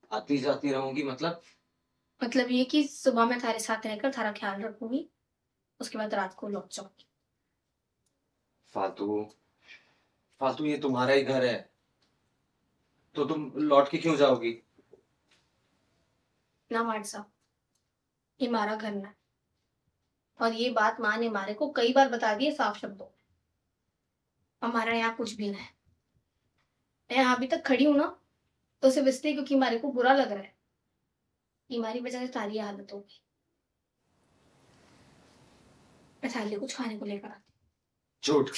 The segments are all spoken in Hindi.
आती जाती रहूंगी मतलब ये कि सुबह मैं थारे साथ रहकर थारा ख्याल रखूंगी, उसके बाद रात को लौट जाऊंगी। फालतू फालतू, ये तुम्हारा ही घर है, तो तुम लौट के क्यों जाओगी? ना माट साहब, ये हमारा घर ना है। और ये बात माँ ने हमारे को कई बार बता दी है साफ शब्दों में। हमारा यहाँ कुछ भी ना है। मैं यहाँ अभी तक खड़ी हूँ ना, तो सिर्फ इसलिए क्योंकि हमारे को बुरा लग रहा है कि हमारी वजह से सारी ये हालत हो गई। मैं थाली कुछ खाने को लेकर आती झूठ।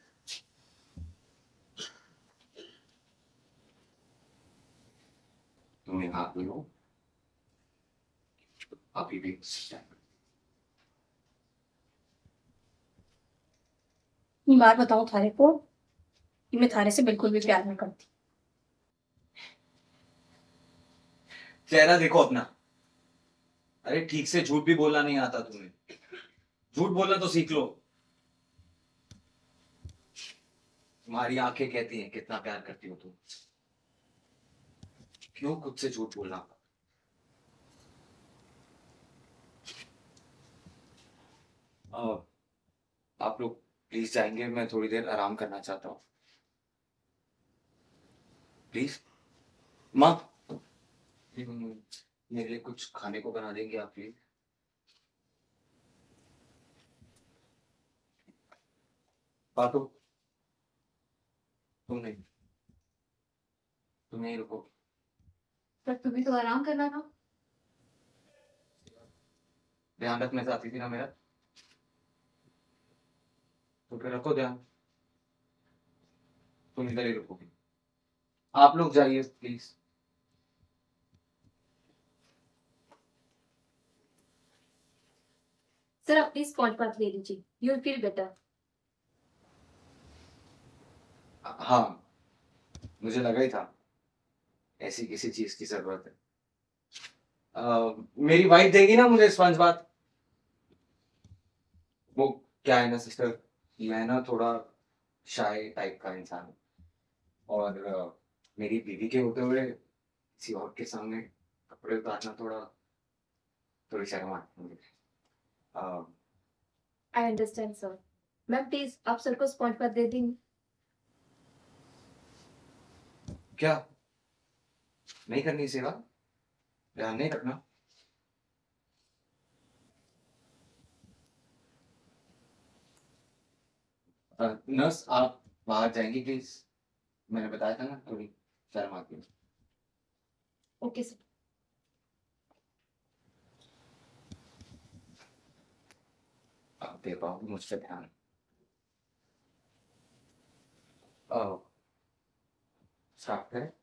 तुम यहाँ भी हो, अभी भी। हूँ। बात बताऊँ थारे को कि मैं थारे से बिल्कुल भी प्यार नहीं करती। चेहरा देखो अपना। अरे ठीक से झूठ भी बोलना नहीं आता तुम्हें? झूठ बोलना तो सीख लो। तुम्हारी आंखें कहती हैं कितना प्यार करती हो तुम। क्यों खुद से झूठ बोलना? अ, आप लोग प्लीज जाएंगे, मैं थोड़ी देर आराम करना चाहता हूँ। प्लीज माँ, मेरे लिए कुछ खाने को बना देंगे आप प्लीज? पातो, तुम नहीं, तुम यहीं रुको। पर तुम्हें तो आराम करना था। ध्यान रखने से आती थी ना मेरा, तो फिर रखो ध्यान। तुम इधर ही रुकोगी। आप लोग जाइए प्लीज। सर आप प्लीज स्पॉन्ज बाथ ले लीजिए, यू विल फील बेटर। हाँ, मुझे लगा ही था ऐसी किसी चीज की जरूरत है। मेरी वाइफ देगी ना मुझे स्पंज बात? वो क्या है ना सिस्टर, मैं ना थोड़ा शाय टाइप का इंसान हूँ, और मेरी बीवी के होते हुए किसी और के सामने कपड़े उतारना थोड़ी शर्म आती है मुझे। Uh, I understand sir. Ma'am please आप सर को स्पॉन्ज बाथ दे देंगे। क्या नहीं करनी सेवा? ध्यान नहीं रखना? नर्स, आप बाहर जाएंगी प्लीज? मैंने बताया था ना, थोड़ी शर्म आती है। Okay sir. आप दे पाओगे मुझसे ध्यान? स्टार्ट करें?